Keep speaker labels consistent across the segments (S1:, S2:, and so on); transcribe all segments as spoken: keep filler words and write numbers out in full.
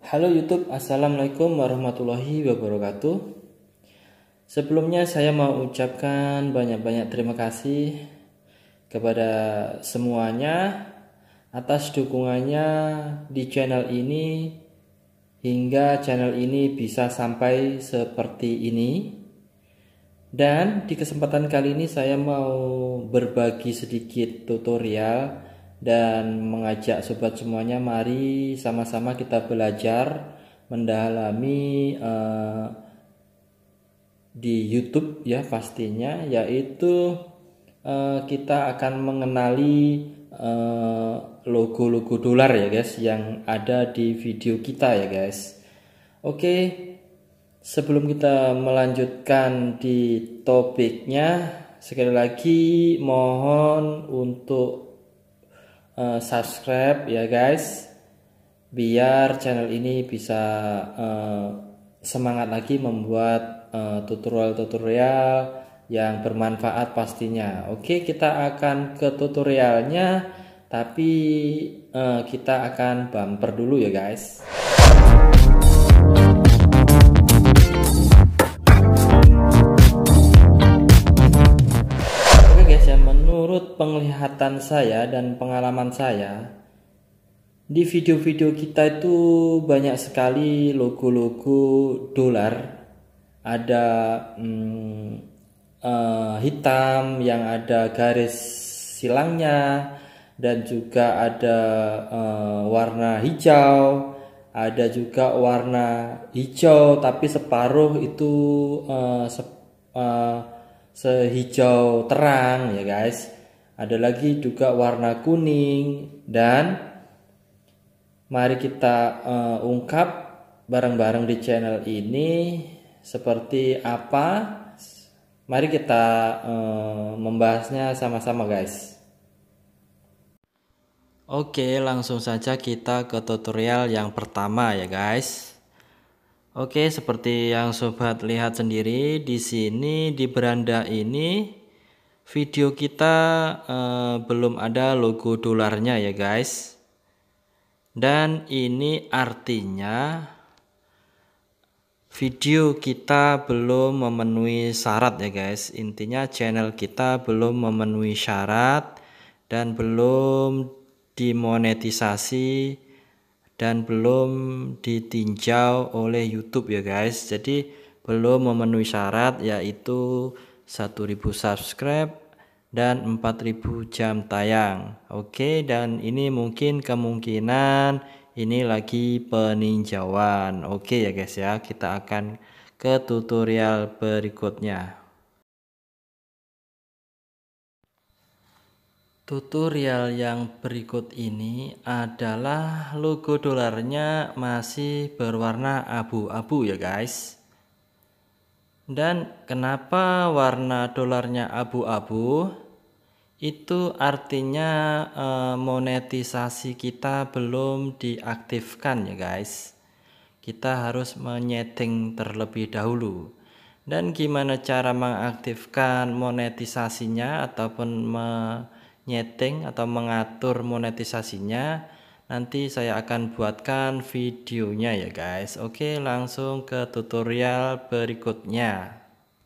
S1: Halo YouTube, Assalamualaikum warahmatullahi wabarakatuh. Sebelumnya saya mau ucapkan banyak-banyak terima kasih kepada semuanya atas dukungannya di channel ini hingga channel ini bisa sampai seperti ini. Dan di kesempatan kali ini saya mau berbagi sedikit tutorial dan mengajak sobat semuanya, mari sama-sama kita belajar mendalami uh, di YouTube ya pastinya, yaitu uh, kita akan mengenali logo-logo uh, dolar ya guys yang ada di video kita ya guys. Oke, sebelum kita melanjutkan di topiknya, sekali lagi mohon untuk Uh, subscribe ya guys, biar channel ini bisa uh, semangat lagi membuat tutorial-tutorial uh, yang bermanfaat pastinya. Oke, kita akan ke tutorialnya, tapi uh, kita akan bumper dulu ya guys. Menurut penglihatan saya dan pengalaman saya, di video-video kita itu banyak sekali logo-logo dolar. Ada hmm, uh, hitam yang ada garis silangnya, dan juga ada uh, warna hijau, ada juga warna hijau tapi separuh itu uh, sep, uh, sehijau terang ya guys. Ada lagi juga warna kuning, dan mari kita uh, ungkap bareng-bareng di channel ini seperti apa. Mari kita uh, membahasnya sama-sama guys. Oke, langsung saja kita ke tutorial yang pertama ya guys. Oke, seperti yang sobat lihat sendiri di sini di beranda ini, video kita eh, belum ada logo dolarnya ya guys. Dan ini artinya video kita belum memenuhi syarat ya guys. Intinya channel kita belum memenuhi syarat dan belum dimonetisasi dan belum ditinjau oleh YouTube ya guys. Jadi belum memenuhi syarat, yaitu satu ribu subscribe dan empat ribu jam tayang. Oke, dan ini mungkin kemungkinan ini lagi peninjauan. Oke ya guys ya, kita akan ke tutorial berikutnya. Tutorial yang berikut ini adalah logo dolarnya masih berwarna abu-abu ya guys. Dan kenapa warna dolarnya abu-abu? Itu artinya eh, monetisasi kita belum diaktifkan ya guys. Kita harus menyeting terlebih dahulu. Dan gimana cara mengaktifkan monetisasinya ataupun me nyeting atau mengatur monetisasinya, nanti saya akan buatkan videonya ya guys. Oke, langsung ke tutorial berikutnya.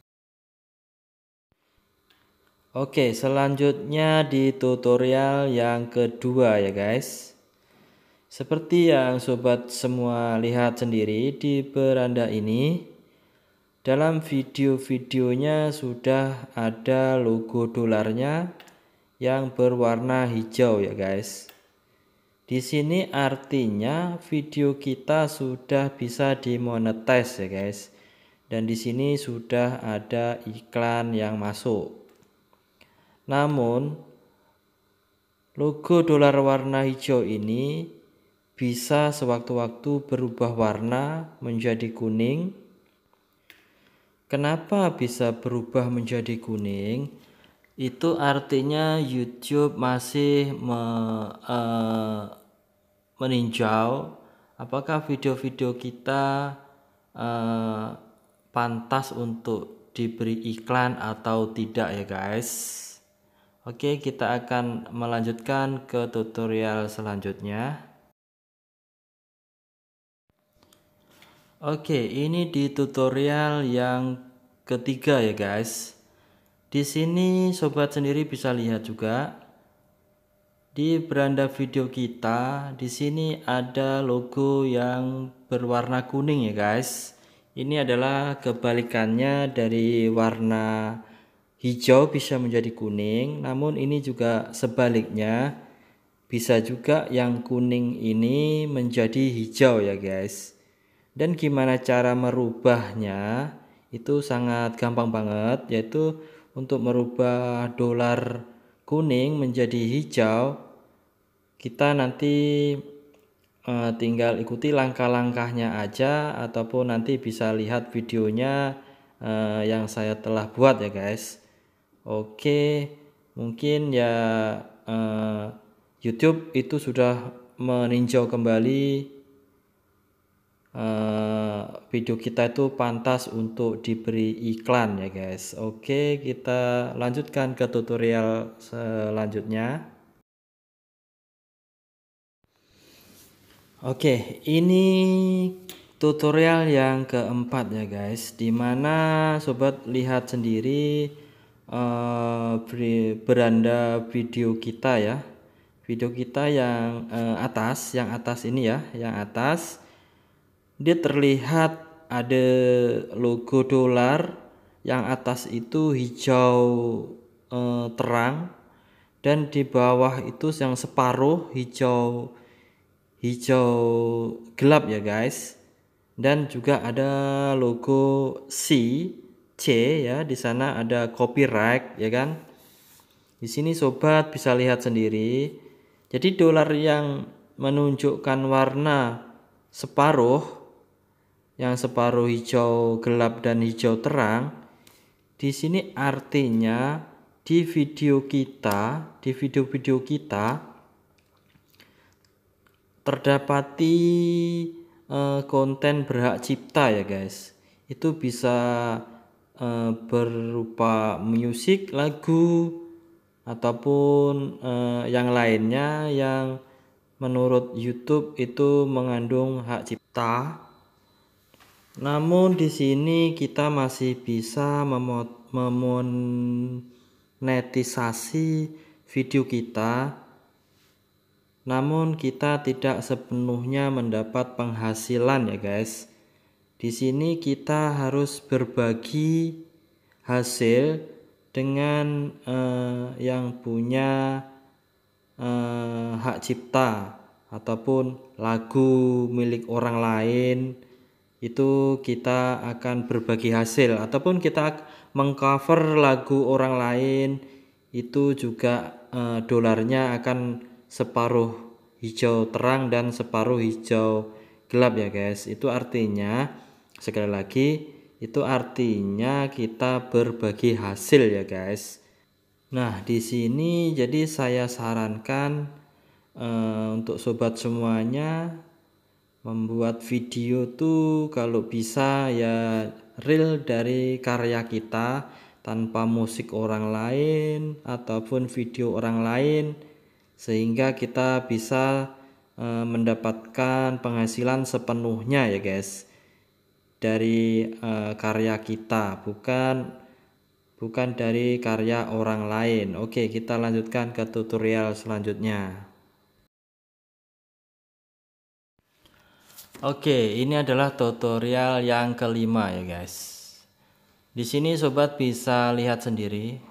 S1: Oke, selanjutnya di tutorial yang kedua ya guys. Seperti yang sobat semua lihat sendiri di beranda ini, dalam video-videonya sudah ada logo dolarnya yang berwarna hijau ya guys. Di sini artinya video kita sudah bisa dimonetize ya guys. Dan di sini sudah ada iklan yang masuk. Namun logo dolar warna hijau ini bisa sewaktu-waktu berubah warna menjadi kuning. Kenapa bisa berubah menjadi kuning? Itu artinya YouTube masih me, uh, meninjau apakah video-video kita uh, pantas untuk diberi iklan atau tidak ya guys. Oke, kita akan melanjutkan ke tutorial selanjutnya. Oke, ini di tutorial yang ketiga ya guys. Di sini sobat sendiri bisa lihat juga di beranda video kita. Di sini ada logo yang berwarna kuning ya guys. Ini adalah kebalikannya dari warna hijau bisa menjadi kuning. Namun ini juga sebaliknya, bisa juga yang kuning ini menjadi hijau ya guys. Dan gimana cara merubahnya? Itu sangat gampang banget, yaitu untuk merubah dolar kuning menjadi hijau, kita nanti uh, tinggal ikuti langkah-langkahnya aja, ataupun nanti bisa lihat videonya uh, yang saya telah buat ya guys. Oke, mungkin ya uh, YouTube itu sudah meninjau kembali Uh, video kita itu pantas untuk diberi iklan ya guys. Oke, kita lanjutkan ke tutorial selanjutnya. Oke, ini tutorial yang keempat ya guys, dimana sobat lihat sendiri uh, beranda video kita ya, video kita yang uh, atas, yang atas ini ya, yang atas. Dia terlihat ada logo dolar, yang atas itu hijau eh, terang, dan di bawah itu yang separuh hijau hijau gelap ya guys. Dan juga ada logo C C ya, di sana ada copyright ya kan. Di sini sobat bisa lihat sendiri. Jadi dolar yang menunjukkan warna separuh, yang separuh hijau gelap dan hijau terang, di sini artinya di video kita, di video-video kita terdapati eh, konten berhak cipta ya guys. Itu bisa eh, berupa musik, lagu, ataupun eh, yang lainnya yang menurut YouTube itu mengandung hak cipta. Namun di sini kita masih bisa memonetisasi video kita, namun kita tidak sepenuhnya mendapat penghasilan ya guys. Di sini kita harus berbagi hasil dengan eh, yang punya eh, hak cipta ataupun lagu milik orang lain. Itu kita akan berbagi hasil, ataupun kita mengcover lagu orang lain, itu juga eh, dolarnya akan separuh hijau terang dan separuh hijau gelap ya guys. Itu artinya, sekali lagi, itu artinya kita berbagi hasil ya guys. Nah, di sini jadi saya sarankan eh, untuk sobat semuanya, membuat video tuh kalau bisa ya real dari karya kita, tanpa musik orang lain ataupun video orang lain, sehingga kita bisa e, mendapatkan penghasilan sepenuhnya ya guys dari e, karya kita, bukan bukan dari karya orang lain. Oke, kita lanjutkan ke tutorial selanjutnya. Oke, ini adalah tutorial yang kelima ya guys. Di sini sobat bisa lihat sendiri.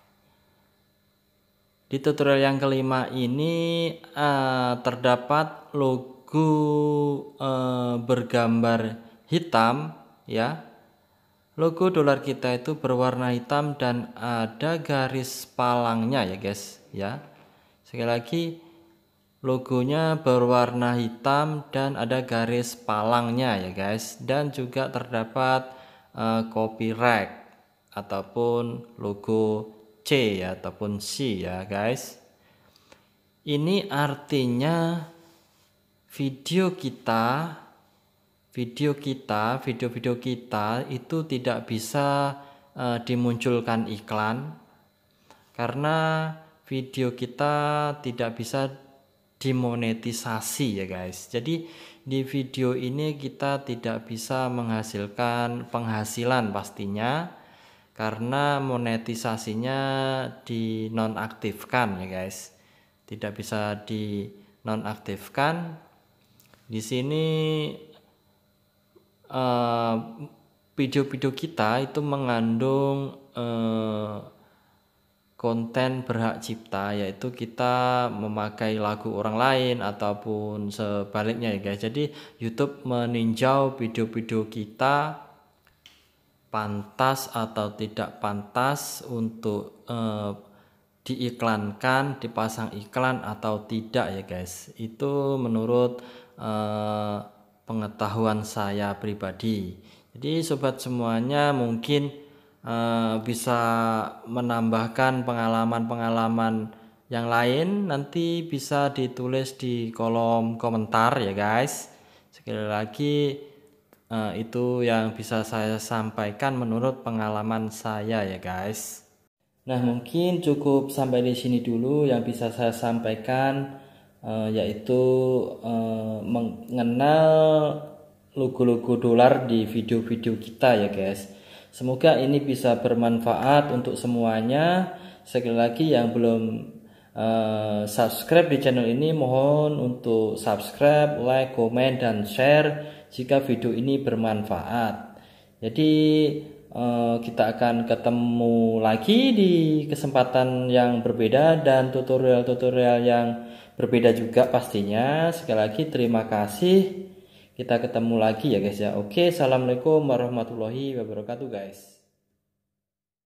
S1: Di tutorial yang kelima ini uh, terdapat logo uh, bergambar hitam ya. Logo dolar kita itu berwarna hitam dan ada garis palangnya ya guys ya. Sekali lagi, logonya berwarna hitam dan ada garis palangnya ya guys, dan juga terdapat uh, copyright ataupun logo C ya, ataupun C ya guys. Ini artinya video kita video kita video-video kita itu tidak bisa uh, dimunculkan iklan, karena video kita tidak bisa dimonetisasi ya guys. Jadi di video ini kita tidak bisa menghasilkan penghasilan pastinya, karena monetisasinya dinonaktifkan ya guys. Tidak bisa dinonaktifkan. Di sini video-video uh, kita itu mengandung uh, konten berhak cipta, yaitu kita memakai lagu orang lain ataupun sebaliknya ya guys. Jadi YouTube meninjau video-video kita pantas atau tidak pantas untuk eh, diiklankan, dipasang iklan atau tidak ya guys. Itu menurut eh, pengetahuan saya pribadi. Jadi sobat semuanya mungkin eh, bisa menambahkan pengalaman-pengalaman yang lain, nanti bisa ditulis di kolom komentar ya guys. Sekali lagi Uh, itu yang bisa saya sampaikan menurut pengalaman saya ya guys. Nah, mungkin cukup sampai di sini dulu yang bisa saya sampaikan, uh, yaitu uh, mengenal logo-logo dolar di video-video kita ya guys. Semoga ini bisa bermanfaat untuk semuanya. Sekali lagi yang belum uh, subscribe di channel ini, mohon untuk subscribe, like, komen, dan share jika video ini bermanfaat. Jadi eh, kita akan ketemu lagi di kesempatan yang berbeda dan tutorial-tutorial yang berbeda juga pastinya. Sekali lagi terima kasih. Kita ketemu lagi ya guys ya. Oke, assalamualaikum warahmatullahi wabarakatuh guys.